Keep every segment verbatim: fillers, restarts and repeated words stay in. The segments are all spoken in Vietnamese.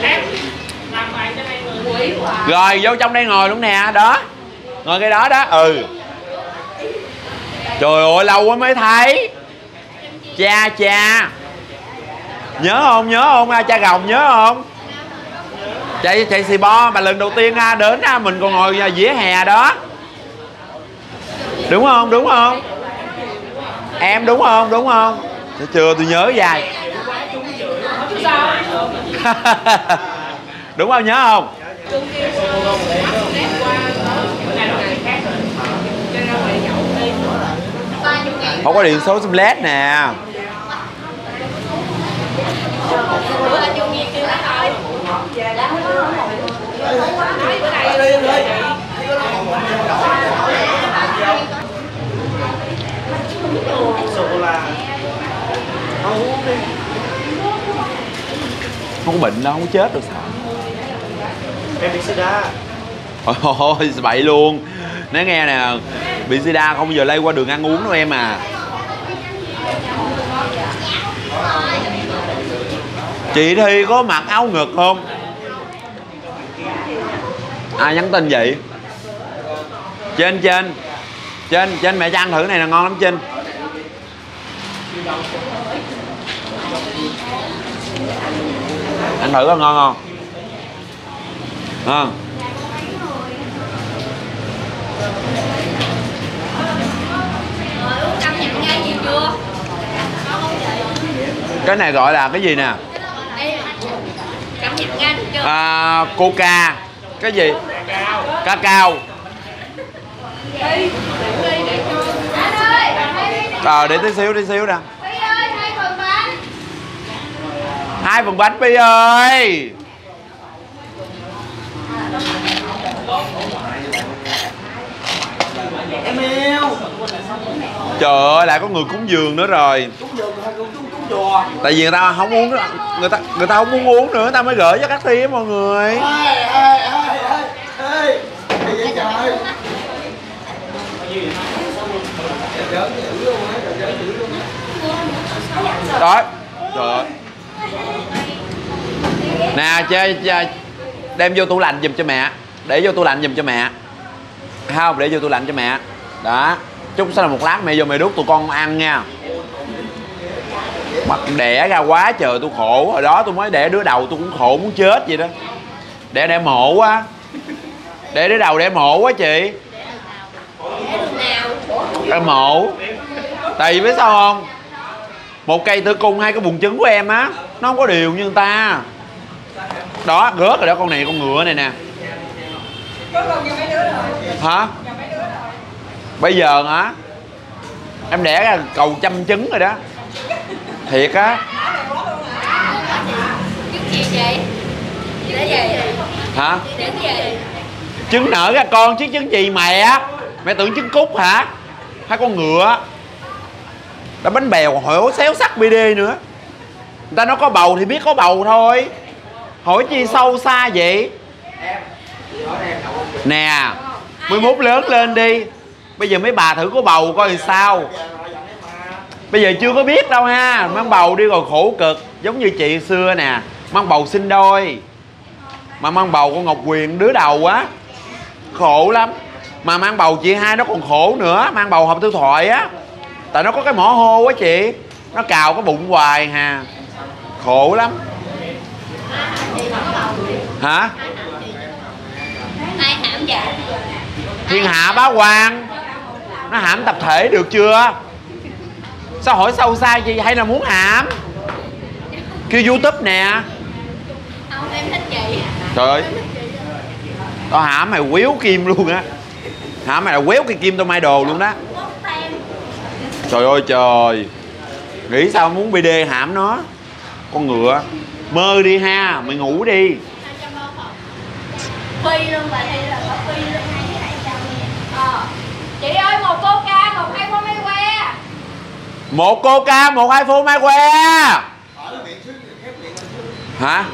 Rồi vô trong đây ngồi luôn nè. Đó, ngồi cái đó đó. Ừ. Trời ơi lâu quá mới thấy. Cha cha nhớ không, nhớ không cha Gồng, nhớ không? Chạy chạy xì bo mà lần đầu tiên đến mình còn ngồi vỉa hè đó. Đúng không, đúng không? Em đúng không, đúng không? Chưa, tôi nhớ dài. Đúng không, nhớ không? Không có điện số sim led nè. Không có bệnh đâu, không có chết được sao? Em bị sida. Ôi bậy luôn. Nói nghe nè, bị sida không bao giờ lây qua đường ăn uống đâu em à. Chị Thi có mặc áo ngực không? Ai nhắn tin vậy? Trên trên Trên trên mẹ cho ăn thử này là ngon lắm Trinh. Ăn thử có ngon không? Ngon. Cái này gọi là cái gì nè? À, coca. Cái gì? Cacao. Ờ, để tí xíu, tí xíu nè. Hai phần bánh Pi ơi. Em yêu. Trời ơi, lại có người cúng dường nữa rồi. Cúng dường hay cúng cúng chùa? Tại vì người ta không uống nữa, người ta người ta không muốn uống nữa, người ta mới gửi cho các Thi mọi người. Ê ê ê ê ê. Gì vậy trời? Đó. Trời ơi. Nè chơi, chơi đem vô tủ lạnh giùm cho mẹ. Để vô tủ lạnh giùm cho mẹ. Không, để vô tủ lạnh cho mẹ. Đó. Chút sau là một lát mẹ vô mẹ đút tụi con ăn nha. Mặt đẻ ra quá trời tôi khổ. Hồi đó tôi mới đẻ đứa đầu tôi cũng khổ muốn chết vậy đó. Đẻ đẻ mổ quá. Đẻ đứa đầu đẻ mổ quá chị. Đẻ mổ. Tại vì biết sao không? Một cây tử cung, hai cái buồng trứng của em á, nó không có đều như người ta. Đó, rớt rồi đó, con này con ngựa này nè. Hả? Bây giờ hả? Em đẻ ra cầu trăm trứng rồi đó. Thiệt á. Trứng gì chị? Trứng gì? Hả? Trứng gì? Trứng nở ra con chứ trứng gì mẹ? Mẹ tưởng trứng cút hả? Hai con ngựa. Đó bánh bèo còn hỏi xéo sắc bê đê nữa. Người ta nói có bầu thì biết có bầu thôi. Hỏi chi sâu xa vậy? Nè, mới mốt lớn lên đi. Bây giờ mấy bà thử có bầu coi thì sao. Bây giờ chưa có biết đâu ha. Mang bầu đi rồi khổ cực. Giống như chị xưa nè, mang bầu sinh đôi. Mà mang bầu con Ngọc Quyền đứa đầu á, khổ lắm. Mà mang bầu chị hai nó còn khổ nữa. Mang bầu Hồng Thư Thoại á. Tại nó có cái mỏ hô quá chị. Nó cào cái bụng hoài hà. Khổ lắm. Hả? Ai hãm vậy? Thiên hạ bá quan. Nó hãm tập thể được chưa? Sao hỏi sâu xa gì? Hay là muốn hãm? Kêu YouTube nè. Không, em thích chị. Trời ơi, tao hãm mày quéo kim luôn á. Hãm mày là quéo cái kim tao mai đồ luôn đó. Trời ơi trời. Nghĩ sao muốn bê đê hãm nó. Con ngựa. Mơ đi ha, mày ngủ đi. Phi luôn bà Thi là có phi luôn hai cái này chồng nè. Ờ. Chị ơi một coca, một iPhone máy que. Một coca, một iPhone máy que. Hả?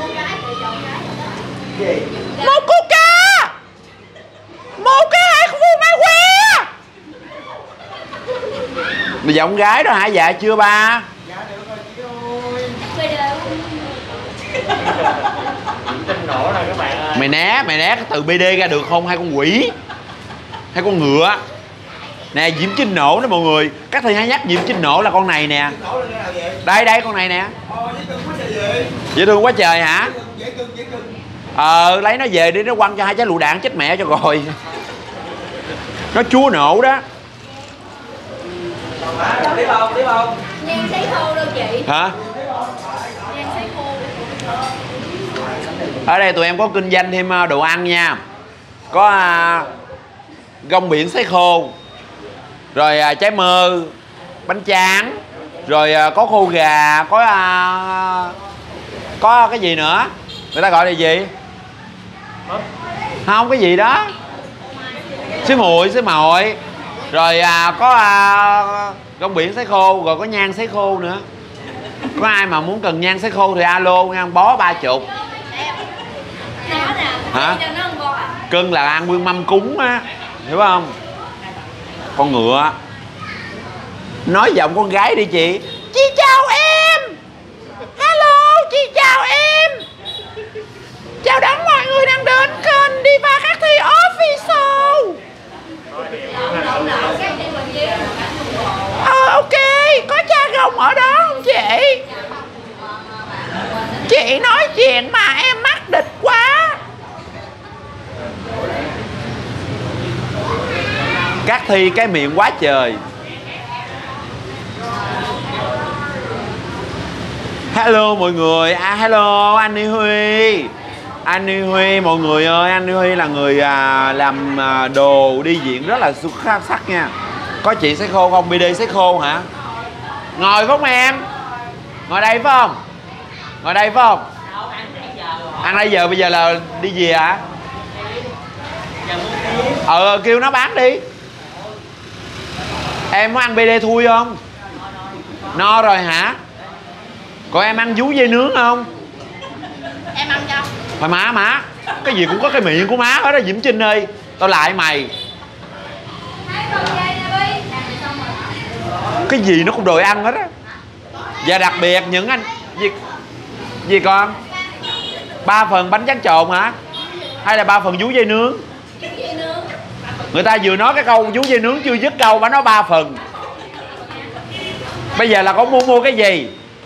Một coca, một cái iPhone máy que. Bây giờ con gái đó hả? Dạ chưa ba? Tin nổ rồi các bạn ơi. Mày né, mày né cái từ bê đê ra được không? Hai con quỷ, hai con ngựa. Nè, Diễm Trinh nổ đó mọi người. Các thầy hay nhắc Diễm Trinh nổ là con này nè. Đây, đây, con này nè. Dễ thương quá trời hả? Ờ, lấy nó về đi, nó quăng cho hai trái lựu đạn chết mẹ cho rồi. Nó chúa nổ đó. Tiếp không, tiếp không? Nhang sấy khô đâu chị. Hả? Nhang sấy khô. Ở đây tụi em có kinh doanh thêm đồ ăn nha. Có à, rong biển sấy khô, rồi à, trái mơ, bánh tráng, rồi à, có khô gà, có à, có cái gì nữa, người ta gọi là gì? Không, cái gì đó, xí muội, xí mội, rồi à, có à, rong biển sấy khô, rồi có nhang sấy khô nữa. Có ai mà muốn cần nhang sấy khô thì alo nha, bó ba chục. Hả? Cưng là ăn nguyên mâm cúng á, hiểu không? Con ngựa. Nói giọng con gái đi chị. Chị chào em. Hello, chị chào em. Chào đón mọi người đang đến kênh Diva Khắc Thi Official. Ờ ok, có cha rồng ở đó không chị? Chị nói chuyện mà em mắc địch quá. Cát Thi cái miệng quá trời. Hello mọi người. À hello anh Ni Huy. Anh Ni Huy mọi người ơi, anh Ni Huy là người à, làm à, đồ đi diễn rất là xuất sắc nha. Có chị sấy khô không? bê đê sấy khô hả? Ngồi không em? Ngồi đây phải không? Ngồi đây phải không? Ăn nãy giờ bây giờ là đi về hả? Ờ kêu nó bán đi. Em có ăn bê đê thui không? No rồi hả? Còn em ăn vú dê nướng không? Em ăn cho. Thôi má má, cái gì cũng có cái miệng của má hết đó Diễm Trinh ơi. Tao lại mày. Cái gì nó cũng đòi ăn hết á. Và đặc biệt những anh gì, gì con? Ba phần bánh tráng trộn hả? Hay là ba phần vú dê nướng? Người ta vừa nói cái câu vú dê nướng chưa dứt câu mà nói ba phần. Bây giờ là con muốn mua cái gì?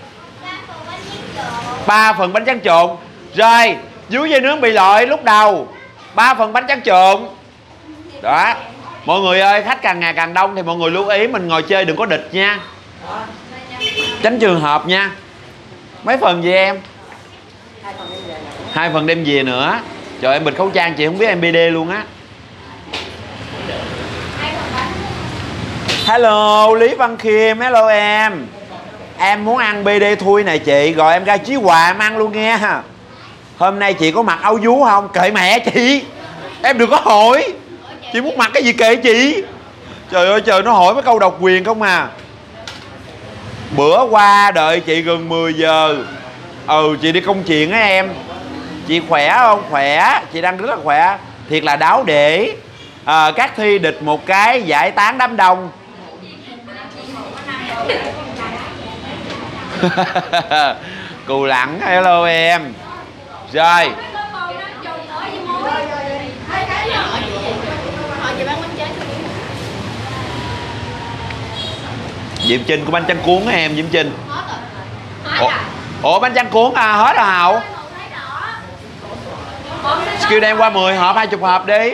Ba phần bánh tráng trộn. Rồi vú dê nướng bị lội lúc đầu. Ba phần bánh tráng trộn. Đó. Mọi người ơi, khách càng ngày càng đông thì mọi người lưu ý mình ngồi chơi đừng có địch nha, tránh trường hợp nha. Mấy phần gì em? Hai phần đem về nữa. Trời em bịt khẩu trang chị không biết em bê đê luôn á. Hello Lý Văn Khiêm. Hello em. Em muốn ăn bê đê thui này chị, gọi em ra Chí Hòa em ăn luôn nghe. Hôm nay chị có mặc áo vú không? Kệ mẹ chị. Em đừng có hỏi. Chị muốn mặc cái gì kệ chị. Trời ơi trời, nó hỏi mấy câu độc quyền không à. Bữa qua đợi chị gần mười giờ. Ừ chị đi công chuyện á em. Chị khỏe không? Khỏe. Chị đang rất là khỏe. Thiệt là đáo để à, Cát Thi địch một cái giải tán đám đông. Cù lẳng. Hello em. Rồi Diễm Trinh của bánh tráng cuốn á em. Diễm Trinh. Ủa, Ủa bánh tráng cuốn à, hết rồi Hậu. Kêu đem qua mười hộp, hai mươi hộp đi.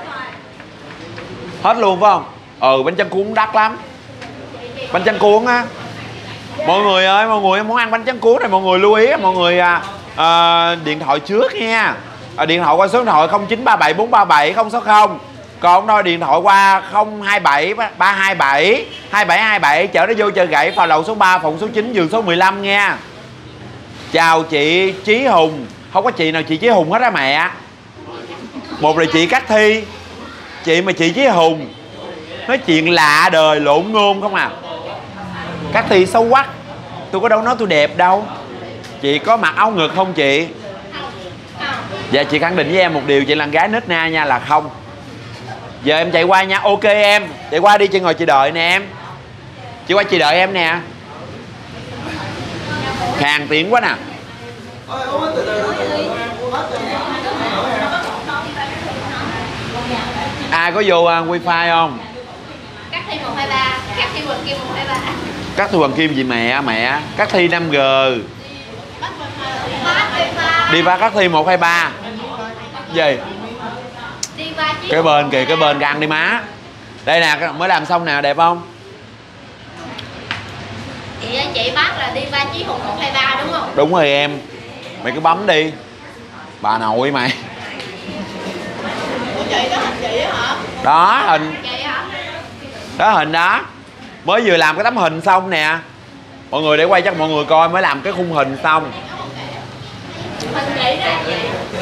Hết luôn phải không? Ừ bánh tráng cuốn đắt lắm. Bánh tráng cuốn á. Mọi người ơi, mọi người muốn ăn bánh tráng cuốn này mọi người lưu ý mọi người à, à, điện thoại trước nha. À, điện thoại qua số điện thoại không chín ba bảy bốn ba bảy không sáu không. Còn thôi điện thoại qua không hai bảy ba hai bảy hai bảy hai bảy, chở nó vô Chợ Gậy, phào lầu số ba, phòng số chín, giường số mười lăm nha. Chào chị Chí Hùng. Không có chị nào chị Chí Hùng hết á mẹ. Một là chị Cát Thi. Chị mà chị Chí Hùng nói chuyện lạ đời lộn ngôn không à. Cát Thi xấu quắc. Tôi có đâu nói tôi đẹp đâu. Chị có mặc áo ngực không chị? Dạ chị khẳng định với em một điều, chị là gái nết na nha, là không. Giờ em chạy qua nha. Ok em, chạy qua đi, chị ngồi chị đợi nè em. Chị qua chị đợi em nè. Khàn tiếng quá nè. Ôi, uống từ từ từ từ. Uống hết rồi. Ai có vô uh, wifi không? Cắt thi một hai ba, cắt thi Hoàng Kim một hai ba. Cắt Thi Hoàng Kim gì mẹ mẹ. Cắt Thi năm G. Đi va Cắt Thi một hai ba. Gì? Đi ba chiếc. Cái bên kìa, cái bên cái ăn đi má. Đây nè, mới làm xong nè, đẹp không? Chị chị bắt là đi ba chiếc một hai ba đúng không? Đúng rồi em. Mày cứ bấm đi. Bà nội mày. Ủa chị đó hình chị á hả? Đó hình. Chị hả? Đó hình đó. Mới vừa làm cái tấm hình xong nè. Mọi người để quay cho mọi người coi mới làm cái khung hình xong. Hình chị đó chị.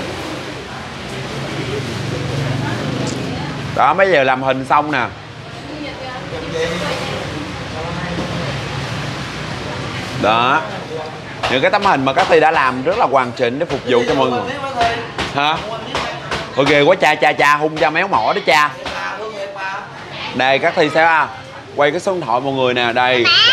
Đó mấy giờ làm hình xong nè. Đó. Những cái tấm hình mà các Thi đã làm rất là hoàn chỉnh để phục vụ cho mọi người. Hả? Ok quá cha cha cha hung cha méo mỏ đó cha. Đây các Thi sẽ quay cái số điện thoại mọi người nè. Đây